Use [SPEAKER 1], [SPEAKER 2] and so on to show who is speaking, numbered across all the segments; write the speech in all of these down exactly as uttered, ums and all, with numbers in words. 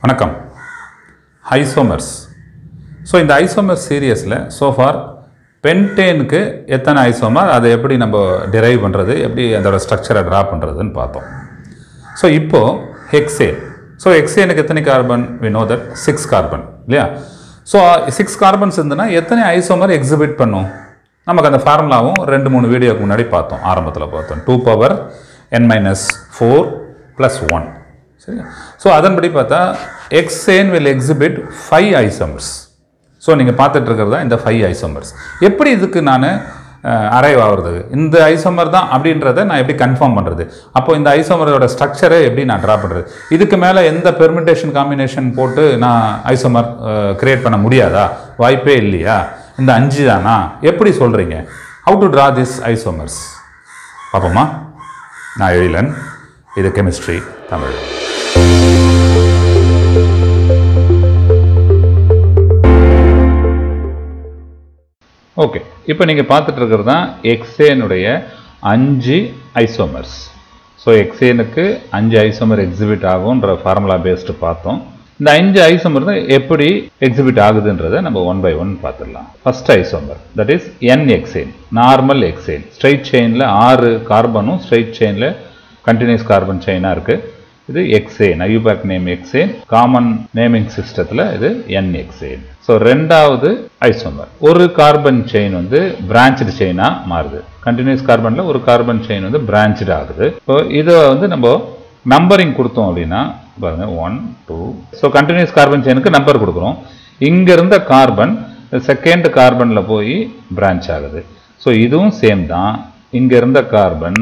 [SPEAKER 1] வணக்கம். Isomers. So இந்த isomers சீரியஸ்ல so far பென்டேனுக்கு எத்தனை ஐசோமர், அதை எப்படி நம்ம டிரைவ் பண்ணுறது, எப்படி அதோட ஸ்ட்ரக்சரை ட்ரா பண்ணுறதுன்னு பார்த்தோம். ஸோ இப்போது ஹெக்சேன். ஸோ ஹெக்சேனுக்கு எத்தனை கார்பன்? we know that six carbon இல்லையா? ஸோ சிக்ஸ் கார்பன்ஸ் இருந்ததுன்னா எத்தனை ஐசோமர் எக்ஸிபிட் பண்ணும்? நமக்கு அந்த ஃபார்முலாவும் ரெண்டு மூணு வீடியோக்கு முன்னாடி பார்த்தோம், ஆரம்பத்தில் பார்த்தோம். Two power n minus four plus one. சரியா? ஸோ அதன்படி பார்த்தா hexane will exhibit five isomers. So நீங்கள் பார்த்துட்டு இருக்கிறதா இந்த ஃபைவ் ஐசோமர்ஸ். எப்படி இதுக்கு நான் அரைவ் ஆகுறது, இந்த ஐசோமர் தான் அப்படின்றத நான் எப்படி கன்ஃபார்ம் பண்ணுறது? அப்போ இந்த ஐசோமரோட ஸ்ட்ரக்சரை எப்படி நான் ட்ரா பண்ணுறது? இதுக்கு மேலே எந்த பெர்மிட்டேஷன் காம்பினேஷன் போட்டு நான் ஐசோமர் கிரியேட் பண்ண முடியாதா? வாய்ப்பே இல்லையா? இந்த அஞ்சு தானா? எப்படி சொல்கிறீங்க? How to draw this isomers பார்ப்போமா? நான் எழிலன், இது கெமிஸ்ட்ரி தமிழ். ஓகே, இப்போ நீங்கள் பார்த்துட்டு இருக்கிறது தான் ஹெக்சேனுடைய அஞ்சு ஐசோமர்ஸ். ஸோ ஹெக்சேனுக்கு அஞ்சு ஐசோமர் எக்ஸிபிட் ஆகுன்ற ஃபார்முலா பேஸ்டு பார்த்தோம். இந்த அஞ்சு ஐசோமர் தான் எப்படி எக்ஸிபிட் ஆகுதுன்றதை நம்ம ஒன் பை ஒன் பார்த்துடலாம். First isomer, that is n hexane, normal hexane. Straight செயினில் ஆறு கார்பனும் ஸ்ட்ரைட் செயினில் கண்டினியூஸ் கார்பன் செயினாக இருக்குது. இது hexane, IUPAC name hexane. Common naming சிஸ்டத்தில் இது என் ஹெக்சேன். ஸோ ரெண்டாவது ஐசோமர், ஒரு கார்பன் செயின் வந்து பிரான்ச்டு செயினாக மாறுது. கண்டினியூஸ் கார்பனில் ஒரு கார்பன் செயின் வந்து பிரான்ச்டு ஆகுது. ஸோ இதை வந்து நம்ம நம்பரிங் கொடுத்தோம் அப்படின்னா பாருங்க, one two. So continuous carbon செயினுக்கு நம்பர் கொடுக்குறோம். இங்கே இருந்த கார்பன் செகண்ட் கார்பனில் போய் பிரான்ச் ஆகுது. ஸோ இதுவும் சேம் தான். இங்கே இருந்த கார்பன்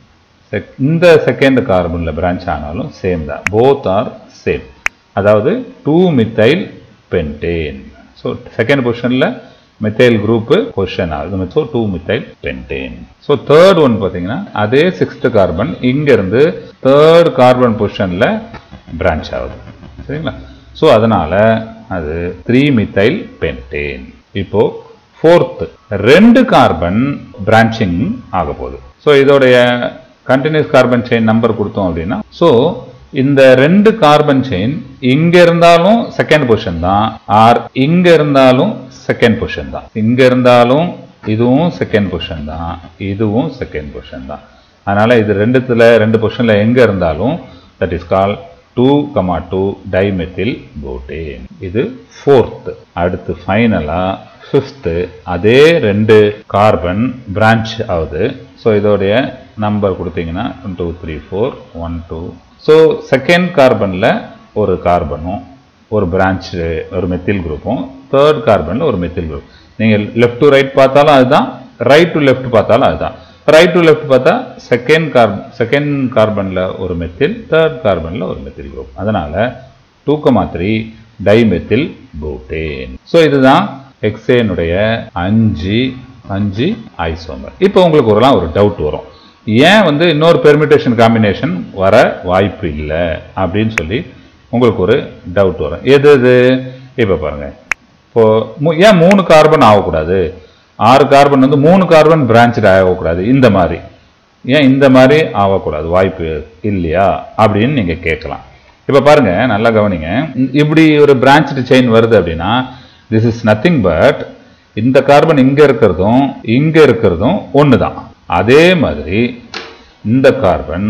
[SPEAKER 1] இந்த செகண்ட் கார்பனில் பிரான்ச் ஆனாலும் சேம் தான். Both are same. அதாவது two methyl pentane. So second பொசிஷனில் மித்தைல் குரூப்பு பொசிஷன் ஆகுது. So two methyl pentane. So third one பார்த்தீங்கன்னா அதே சிக்ஸ்த் கார்பன் இங்கேருந்து தேர்ட் கார்பன் பொசிஷனில் பிரான்ச் ஆகுது. சரிங்களா? ஸோ அதனால் அது த்ரீ மித்தைல் பென்டேன். இப்போ ஃபோர்த்து, ரெண்டு கார்பன் பிரான்ச்சிங் ஆக போகுது. ஸோ இதோடைய கண்டினியூஸ் கார்பன் செயின் நம்பர் கொடுத்தோம் அப்படின்னா, ஸோ இந்த ரெண்டு கார்பன் செயின் இங்க இருந்தாலும் செகண்ட் பொசிஷன் தான், ஆர் இங்க இருந்தாலும் செகண்ட் பொசிஷன் தான். இங்க இருந்தாலும் இதுவும் செகண்ட் பொசிஷன் தான், இதுவும் செகண்ட் பொசிஷன் தான். அதனால இது ரெண்டுத்துல ரெண்டு பொசிஷன்ல எங்க இருந்தாலும் that is call two comma two dimethyl butane. இது ஃபோர்த். அடுத்து ஃபைனலா ஃபிஃப்த்து, அதே ரெண்டு கார்பன் பிரான்ச் ஆகுது. ஸோ இதோடைய நம்பர் கொடுத்தீங்கன்னா two three four one two. So second கார்பனில் ஒரு கார்பனும் ஒரு பிரான்ச் ஒரு மெத்தில் குரூப்பும், தேர்ட் கார்பனில் ஒரு மெத்தில் குரூப். நீங்கள் லெஃப்ட் டு ரைட் பார்த்தாலும் அதுதான், ரைட் டு லெஃப்ட் பார்த்தாலும் அதுதான். ரைட் டு லெஃப்ட் பார்த்தா செகண்ட் கார்பன் செகண்ட் கார்பனில் ஒரு மெத்தில், தேர்ட் கார்பனில் ஒரு மெத்தில் குரூப். அதனால் two comma three dimethyl butane. So இதுதான் ஹெக்சேனுடைய அஞ்சு அஞ்சு ஐசோமர். இப்போ உங்களுக்கு ஒருலாம் ஒரு டவுட் வரும், ஏன் வந்து இன்னொரு பெர்மிட்டேஷன் காம்பினேஷன் வர வாய்ப்பு இல்லை அப்படின்னு சொல்லி உங்களுக்கு ஒரு டவுட் வரும். எது எது? இப்போ பாருங்க, இப்போ ஏன் மூணு கார்பன் ஆகக்கூடாது, ஆறு கார்பன் வந்து மூணு கார்பன் பிரான்ச்டு ஆகக்கூடாது, இந்த மாதிரி ஏன் இந்த மாதிரி ஆகக்கூடாது, வாய்ப்பு இல்லையா அப்படின்னு நீங்க கேட்கலாம். இப்போ பாருங்க, நல்லா கவனிங்க. இப்படி ஒரு பிரான்ச்டு செயின் வருது அப்படின்னா திஸ் இஸ் நத்திங் பட் இந்த கார்பன் இங்க இருக்கிறதும் இங்க இருக்கிறதும் ஒன்று தான். அதே மாதிரி இந்த கார்பன்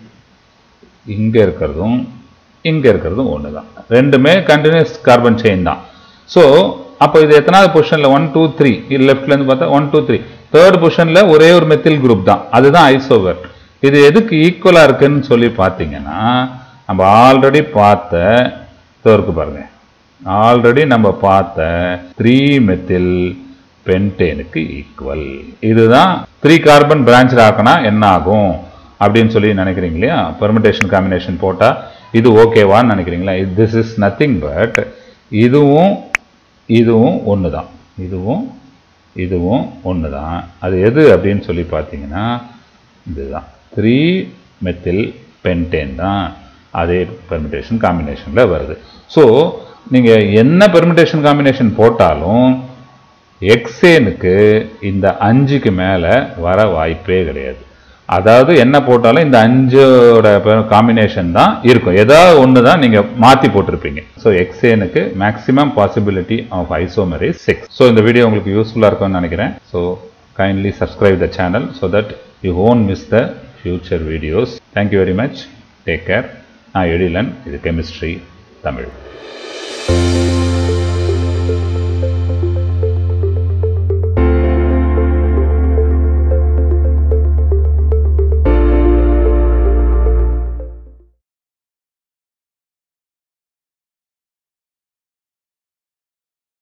[SPEAKER 1] இங்க இருக்கிறதும் இங்க இருக்கிறதும் ஒன்று தான். ரெண்டுமே கண்டினியூஸ் கார்பன் செயின் தான். ஸோ அப்போ இது எத்தனாவது பொசிஷன்ல? One two three. லெஃப்ட்ல இருந்து பார்த்தா ஒன் டூ த்ரீ. தேர்ட் பொசிஷன்ல ஒரே ஒரு மெத்தில் குரூப் தான், அதுதான் ஐசோமர். இது எதுக்கு ஈக்குவலா இருக்குன்னு சொல்லி பார்த்தீங்கன்னா, நம்ம ஆல்ரெடி பார்த்த தேர்க்கு பாருங்க, ஆல்ரெடி நம்ம பார்த்த த்ரீ மெத்தில் பென்டேனுக்கு ஈக்குவல். இதுதான் த்ரீ கார்பன் பிரான்ச் ஆக்கினா என்ன ஆகும் அப்படின்னு சொல்லி நினைக்கிறீங்க இல்லையா? பெர்மிட்டேஷன் காம்பினேஷன் போட்டா இது ஓகேவான்னு நினைக்கிறீங்களா? திஸ் இஸ் நத்திங் பட் இதுவும் இதுவும் ஒன்று தான், இதுவும் இதுவும் ஒன்று தான். அது எது அப்படின்னு சொல்லி பார்த்தீங்கன்னா இதுதான் த்ரீ மெத்தில் பென்டேன் தான் அதே பெர்மிட்டேஷன் காம்பினேஷனில் வருது. ஸோ நீங்கள் என்ன பெர்மிட்டேஷன் காம்பினேஷன் போட்டாலும் ஹெக்சேனுக்கு இந்த அஞ்சுக்கு மேலே வர வாய்ப்பே கிடையாது. அதாவது என்ன போட்டாலும் இந்த அஞ்சோட காம்பினேஷன் தான் இருக்கும். ஏதாவது ஒன்று தான் நீங்கள் மாற்றி போட்டிருப்பீங்க. ஸோ எக்ஸேனுக்கு maximum possibility of isomer is six. So இந்த வீடியோ உங்களுக்கு யூஸ்ஃபுல்லாக இருக்கும்னு நினைக்கிறேன். So kindly subscribe the channel so that you won't miss the future videos. Thank you very much. Take care. நான் எழிலன். இது கெமிஸ்ட்ரி தமிழ்.